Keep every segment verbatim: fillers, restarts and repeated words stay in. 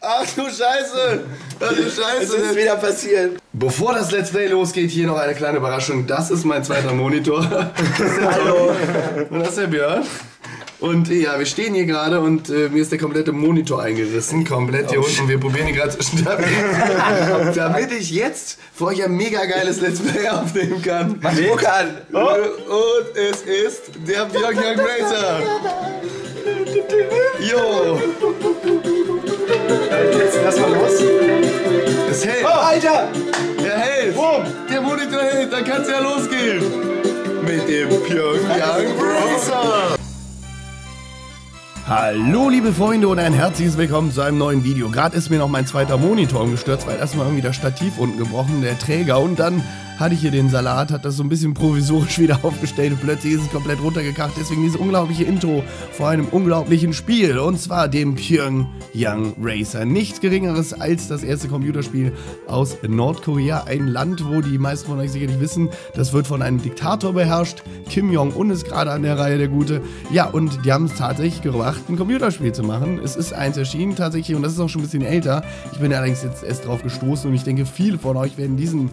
Ach du Scheiße! Ach du Scheiße! Es ist wieder passiert. Bevor das Let's Play losgeht, hier noch eine kleine Überraschung. Das ist mein zweiter Monitor. Hallo! Und das ist der Björn. Und ja, wir stehen hier gerade und äh, mir ist der komplette Monitor eingerissen. Komplett hier oh, unten. Wir probieren hier gerade zwischen damit, damit ich jetzt für euch ein mega geiles Let's Play aufnehmen kann. Mach Druck an! Oh. Und es ist der Björn Young Racer. Jo! Jetzt lass mal los. Es hält! Oh, Alter! Er hält! Boom. Der Monitor hält, dann kann es ja losgehen! Mit dem Pyongyang Racer! Hallo liebe Freunde und ein herzliches Willkommen zu einem neuen Video. Gerade ist mir noch mein zweiter Monitor umgestürzt, weil erstmal irgendwie das Stativ unten gebrochen, der Träger, und dann hatte ich hier den Salat, hat das so ein bisschen provisorisch wieder aufgestellt und plötzlich ist es komplett runtergekracht. Deswegen dieses unglaubliche Intro vor einem unglaublichen Spiel, und zwar dem Pyongyang Racer. Nichts Geringeres als das erste Computerspiel aus Nordkorea, ein Land, wo die meisten von euch sicherlich wissen, das wird von einem Diktator beherrscht. Kim Jong-un ist gerade an der Reihe, der Gute. Ja, und die haben es tatsächlich gemacht, ein Computerspiel zu machen. Es ist eins erschienen tatsächlich, und das ist auch schon ein bisschen älter. Ich bin allerdings jetzt erst drauf gestoßen und ich denke, viele von euch werden diesen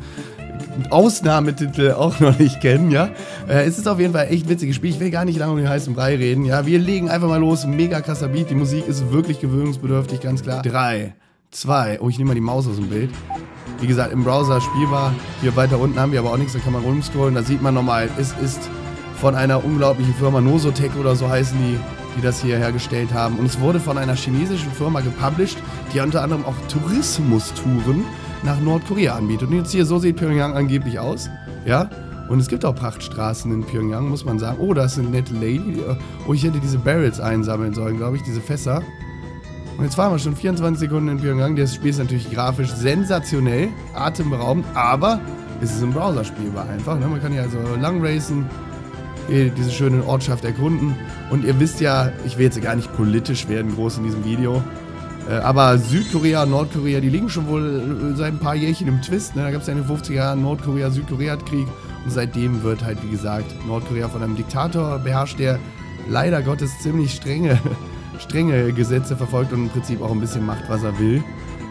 Ausnahmetitel auch noch nicht kennen, ja. Äh, es ist auf jeden Fall ein echt witziges Spiel. Ich will gar nicht lange um den heißen Brei reden, ja. Wir legen einfach mal los. Mega krasser Beat. Die Musik ist wirklich gewöhnungsbedürftig, ganz klar. drei, zwei, oh, ich nehme mal die Maus aus dem Bild. Wie gesagt, im Browser spielbar. Hier weiter unten haben wir aber auch nichts, da kann man rumscrollen. Da sieht man nochmal, es ist von einer unglaublichen Firma, Nosotech oder so heißen die, die das hier hergestellt haben. Und es wurde von einer chinesischen Firma gepublished, die unter anderem auch Tourismustouren nach Nordkorea anbietet. Und jetzt hier, so sieht Pyongyang angeblich aus, ja. Und es gibt auch Prachtstraßen in Pyongyang, muss man sagen. Oh, da ist eine nette Lady. Oh, ich hätte diese Barrels einsammeln sollen, glaube ich, diese Fässer. Und jetzt fahren wir schon vierundzwanzig Sekunden in Pyongyang. Das Spiel ist natürlich grafisch sensationell, atemberaubend, aber es ist im Browser spielbar einfach, ne? Man kann hier also lang racen, hier diese schöne Ortschaft erkunden. Und ihr wisst ja, ich will jetzt gar nicht politisch werden, groß in diesem Video. Aber Südkorea und Nordkorea, die liegen schon wohl seit ein paar Jährchen im Twist. Ne? Da gab es ja in den fünfziger Jahren Nordkorea-Südkorea-Krieg. Und seitdem wird halt, wie gesagt, Nordkorea von einem Diktator beherrscht, der leider Gottes ziemlich strenge, strenge Gesetze verfolgt und im Prinzip auch ein bisschen macht, was er will.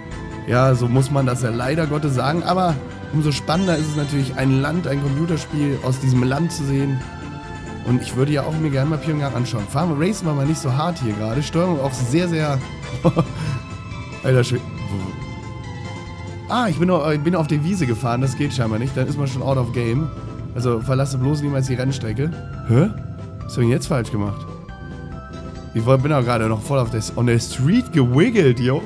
Ja, so muss man das ja leider Gottes sagen. Aber umso spannender ist es natürlich, ein Land, ein Computerspiel aus diesem Land zu sehen. Und ich würde ja auch mir gerne mal Pyongyang anschauen. Fahren wir, racen wir mal nicht so hart hier gerade. Steuerung auch sehr, sehr... Alter Schwede. Ah, ich bin, noch, ich bin auf der Wiese gefahren, das geht scheinbar nicht. Dann ist man schon out of game. Also verlasse bloß niemals die Rennstrecke. Hä? Was hab ich denn jetzt falsch gemacht? Ich bin auch gerade noch voll auf der, on der Street gewiggelt, yo.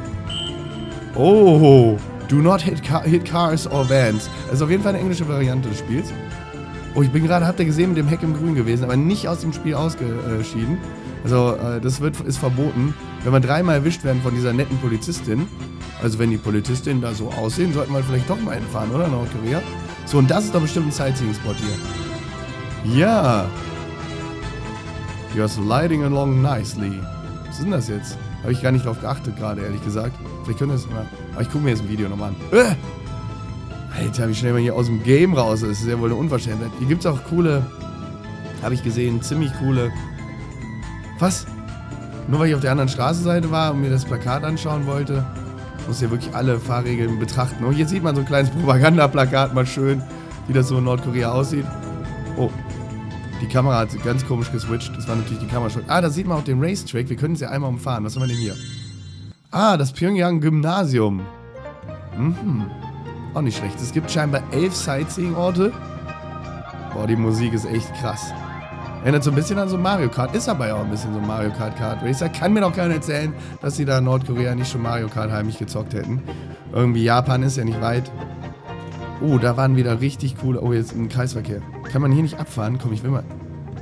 Oh, do not hit, car, hit cars or vans. Das ist auf jeden Fall eine englische Variante des Spiels. Oh, ich bin gerade, habt ihr gesehen, mit dem Heck im Grün gewesen, aber nicht aus dem Spiel ausgeschieden. Also, äh, das wird, ist verboten. Wenn wir dreimal erwischt werden von dieser netten Polizistin, also wenn die Polizistinnen da so aussehen, sollten wir vielleicht doch mal hinfahren, oder? Nordkorea. So, und das ist doch bestimmt ein Sightseeing-Spot hier. Ja. You're sliding along nicely. Was ist denn das jetzt? Habe ich gar nicht drauf geachtet gerade, ehrlich gesagt. Vielleicht können wir das mal... Aber ich gucke mir jetzt ein Video nochmal an. Äh! Alter, wie schnell man hier aus dem Game raus ist. Das ist ja wohl eine Unverschämtheit. Hier gibt es auch coole... Habe ich gesehen, ziemlich coole... Was? Nur weil ich auf der anderen Straßenseite war und mir das Plakat anschauen wollte, muss ja wirklich alle Fahrregeln betrachten. Und hier sieht man so ein kleines Propagandaplakat mal schön, wie das so in Nordkorea aussieht. Oh, die Kamera hat ganz komisch geswitcht. Das war natürlich die Kamera schon. Ah, da sieht man auch den Racetrack. Wir können es ja einmal umfahren. Was haben wir denn hier? Ah, das Pyongyang Gymnasium. Mhm. Auch nicht schlecht. Es gibt scheinbar elf Sightseeing-Orte. Boah, die Musik ist echt krass. Erinnert so ein bisschen an so Mario Kart. Ist aber ja auch ein bisschen so Mario Kart Kart Racer. Kann mir doch keiner erzählen, dass sie da in Nordkorea nicht schon Mario Kart heimlich gezockt hätten. Irgendwie Japan ist ja nicht weit. Oh, da waren wieder richtig coole... Oh, jetzt ein Kreisverkehr. Kann man hier nicht abfahren? Komm, ich will mal...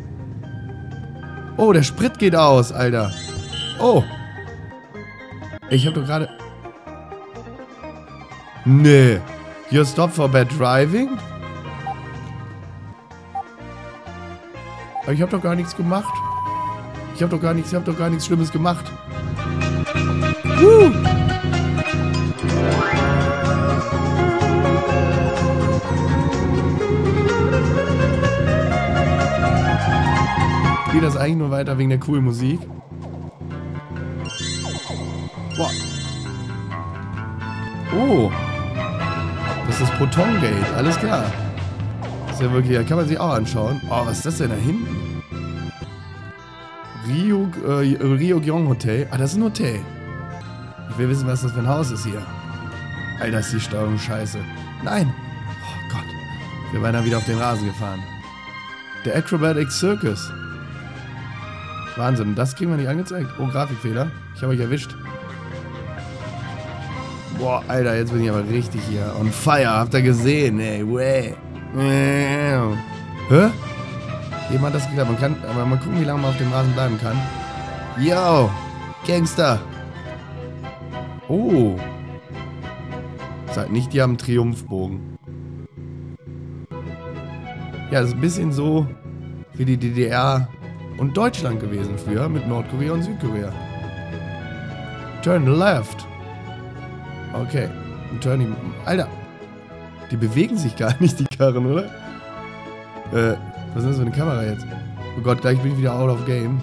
Oh, der Sprit geht aus, Alter. Oh. Ich hab doch gerade... Nee. You're stopped for bad driving? Aber ich hab doch gar nichts gemacht. Ich hab doch gar nichts, ich hab doch gar nichts Schlimmes gemacht. Woo! Ich spiele das eigentlich nur weiter wegen der coolen Musik. Boah. Oh. Das ist Proton Gate, alles klar. Das ist ja wirklich, da kann man sich auch anschauen. Oh, was ist das denn da hinten? Rio, äh, Rio Gyeong Hotel. Ah, das ist ein Hotel. Ich will wissen, was das für ein Haus ist hier. Alter, ist die Steuerung scheiße. Nein. Oh Gott. Ich bin beinahe wieder auf den Rasen gefahren. Der Acrobatic Circus. Wahnsinn, das kriegen wir nicht angezeigt. Oh, Grafikfehler. Ich habe euch erwischt. Boah, Alter, jetzt bin ich aber richtig hier on fire. Habt ihr gesehen, ey? Way. Hä? Eben hat das geklappt. Man kann, aber mal gucken, wie lange man auf dem Rasen bleiben kann. Yo, Gangster. Oh. Sagt nicht, die haben einen Triumphbogen. Ja, das ist ein bisschen so wie die D D R und Deutschland gewesen früher mit Nordkorea und Südkorea. Turn left. Okay. Und turn die... Alter. Die bewegen sich gar nicht, die Karren, oder? Äh, was ist das für eine Kamera jetzt? Oh Gott, gleich bin ich wieder out of game.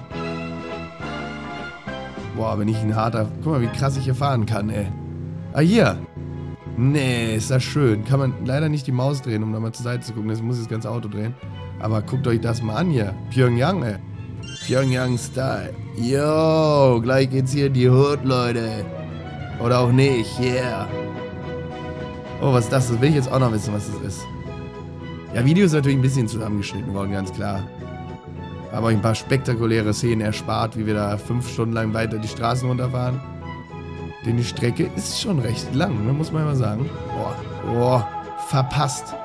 Boah, bin ich ein harter... Guck mal, wie krass ich hier fahren kann, ey. Ah, hier. Nee, ist das schön. Kann man leider nicht die Maus drehen, um da mal zur Seite zu gucken. Deswegen muss ich das ganze Auto drehen. Aber guckt euch das mal an hier. Pyongyang, ey. Pyongyang Style. Yo, gleich geht's hier in die Hood, Leute. Oder auch nicht, yeah. Oh, was ist das? Das will ich jetzt auch noch wissen, was das ist. Ja, Video ist natürlich ein bisschen zusammengeschnitten worden, ganz klar. Aber euch ein paar spektakuläre Szenen erspart, wie wir da fünf Stunden lang weiter die Straßen runterfahren. Denn die Strecke ist schon recht lang, ne, muss man mal sagen. Boah, boah, verpasst.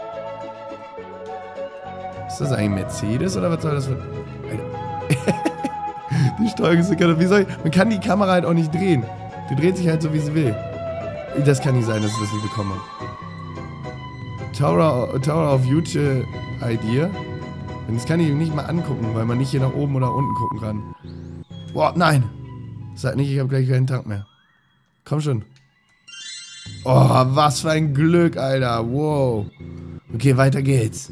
Ist das eigentlich Mercedes oder was soll das für... Die Steuerung ist gerade... Wie soll ich... Man kann die Kamera halt auch nicht drehen. Die dreht sich halt so, wie sie will. Das kann nicht sein, dass ich das nicht bekomme. Tower, Tower of Future Idea. Das kann ich nicht mal angucken, weil man nicht hier nach oben oder unten gucken kann. Boah, nein. Sag nicht, ich habe gleich keinen Tank mehr. Komm schon. Oh, was für ein Glück, Alter. Wow. Okay, weiter geht's.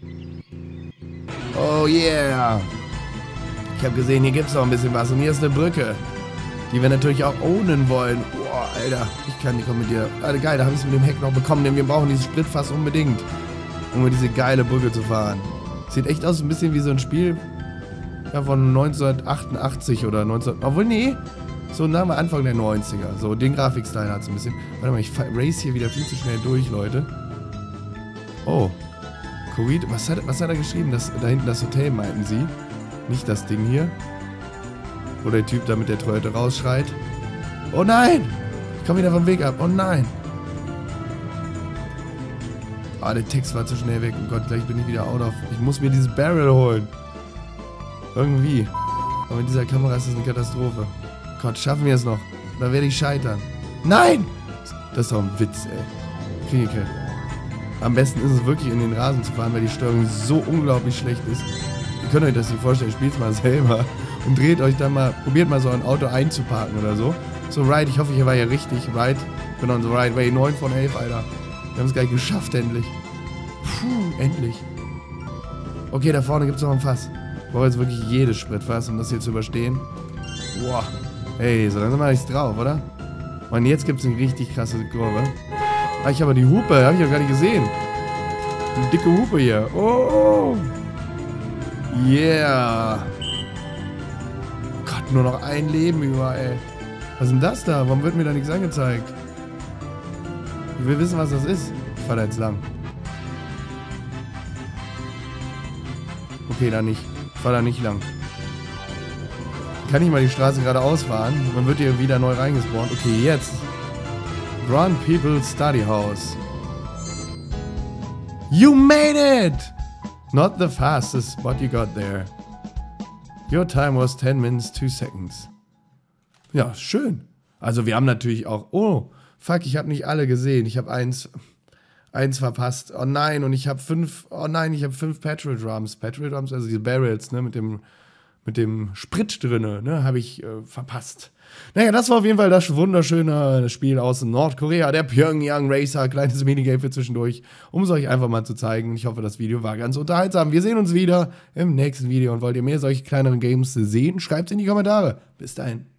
Oh yeah. Ich habe gesehen, hier gibt's noch ein bisschen was. Und hier ist eine Brücke, die wir natürlich auch ownen wollen. Boah, Alter. Ich kann nicht kommen mit dir. Alter, geil, da habe ich es mit dem Heck noch bekommen, denn wir brauchen dieses Spritfass unbedingt, um über diese geile Brücke zu fahren. Sieht echt aus ein bisschen wie so ein Spiel ja, von neunzehnhundertachtundachtzig oder neunzehn... Obwohl, nee. So nah am Anfang der neunziger. So, den Grafikstyle hat es ein bisschen. Warte mal, ich race hier wieder viel zu schnell durch, Leute. Oh. Korean, was hat, was hat er geschrieben? Das, da hinten das Hotel, meinten sie. Nicht das Ding hier. Wo der Typ da mit der Tröte rausschreit. Oh nein! Ich komme wieder vom Weg ab. Oh nein! Ah, oh, der Text war zu schnell weg. Oh Gott, gleich bin ich wieder out of... Ich muss mir dieses Barrel holen. Irgendwie. Aber mit dieser Kamera ist das eine Katastrophe. Gott, schaffen wir es noch? Da werde ich scheitern. Nein! Das ist doch ein Witz, ey. Kriege ich hin. Am besten ist es wirklich, in den Rasen zu fahren, weil die Steuerung so unglaublich schlecht ist. Ihr könnt euch das nicht vorstellen, spielt es mal selber und dreht euch dann mal, probiert mal so ein Auto einzuparken oder so. So, right, ich hoffe, hier war ja richtig, right. Ich bin on the right way, neun von elf, Alter. Wir haben es gleich geschafft, endlich. Puh, endlich. Okay, da vorne gibt es noch ein Fass. Ich brauche jetzt wirklich jedes Spritfass, um das hier zu überstehen. Boah. Hey, so langsam habe ich es drauf, oder? Und jetzt gibt es eine richtig krasse Kurve. Ah, ich habe die Hupe, habe ich ja gar nicht gesehen. Eine dicke Hupe hier. Oh. Yeah. Gott, nur noch ein Leben über, ey. Was ist denn das da? Warum wird mir da nichts angezeigt? Ich will wissen, was das ist. Ich fahre da jetzt lang. Okay, da nicht. Ich fahre da nicht lang. Kann ich mal die Straße geradeaus fahren? Man wird hier wieder neu reingespawnt. Okay, jetzt. Grand People's Study House. You made it! Not the fastest, but you got there. Your time was ten minutes, two seconds. Ja, schön. Also wir haben natürlich auch... Oh, fuck, ich habe nicht alle gesehen. Ich habe eins, eins verpasst. Oh nein, und ich habe fünf... Oh nein, ich habe fünf Petrol Drums. Petrol Drums, also diese Barrels, ne, mit dem... mit dem Sprit drinne, ne, habe ich äh, verpasst. Naja, das war auf jeden Fall das wunderschöne Spiel aus Nordkorea, der Pyongyang Racer, kleines Minigame für zwischendurch, um es euch einfach mal zu zeigen. Ich hoffe, das Video war ganz unterhaltsam. Wir sehen uns wieder im nächsten Video und wollt ihr mehr solche kleineren Games sehen, schreibt es in die Kommentare. Bis dahin.